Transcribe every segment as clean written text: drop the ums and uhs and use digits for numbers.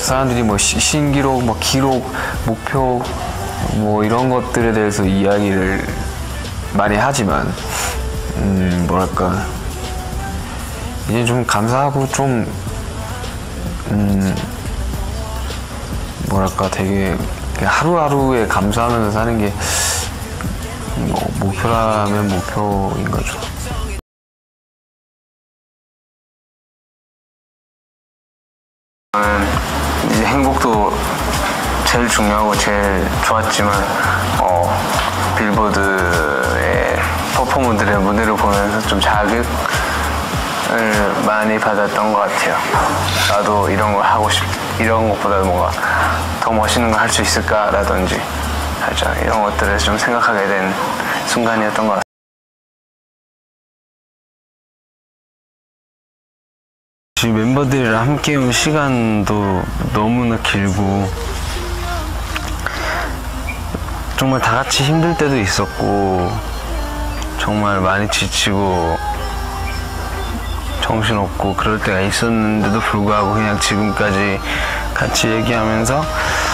사람들이 뭐 신기록, 뭐 기록, 목표 뭐 이런 것들에 대해서 이야기를 많이 하지만 뭐랄까 이제 좀 감사하고 좀 뭐랄까 되게 하루하루에 감사하면서 사는 게 뭐 목표라면 목표인 거죠. 저는 이제 행복도 제일 중요하고 제일 좋았지만 빌보드의 퍼포머들의 무대를 보면서 좀 자극을 많이 받았던 것 같아요. 나도 이런 걸 하고 이런 것보다 뭔가 더 멋있는 걸 할 수 있을까라든지 살짝 이런 것들을 좀 생각하게 된 순간이었던 것 같아요. 멤버들이랑 함께 온 시간도 너무나 길고 정말 다 같이 힘들 때도 있었고 정말 많이 지치고 정신없고 그럴 때가 있었는데도 불구하고 그냥 지금까지 같이 얘기하면서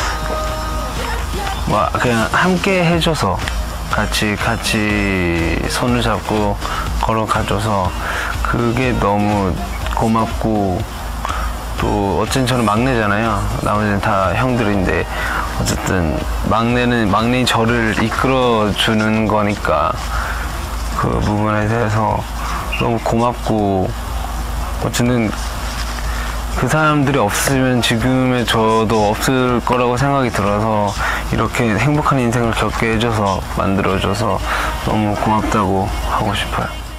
그냥 함께 해줘서 같이 손을 잡고 걸어가줘서 그게 너무 고맙고 또 어쨌든 저는 막내잖아요. 나머지는 다 형들인데 어쨌든 막내인 저를 이끌어주는 거니까 그 부분에 대해서 너무 고맙고 어쨌든 그 사람들이 없으면 지금의 저도 없을 거라고 생각이 들어서 이렇게 행복한 인생을 겪게 해줘서 만들어줘서 너무 고맙다고 하고 싶어요.